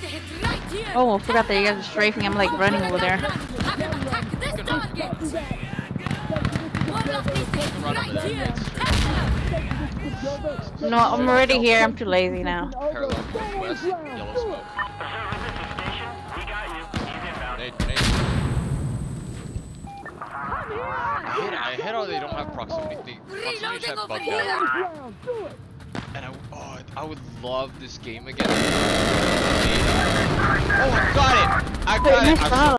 Oh, I forgot that you guys are strafing. I'm like running over there. No, I'm already here. I'm too lazy now. Parallel northwest, yellow smoke. I hate how they don't have proximity. Proximity have bugged out. And I would love this game again. Oh, I got it! I got it!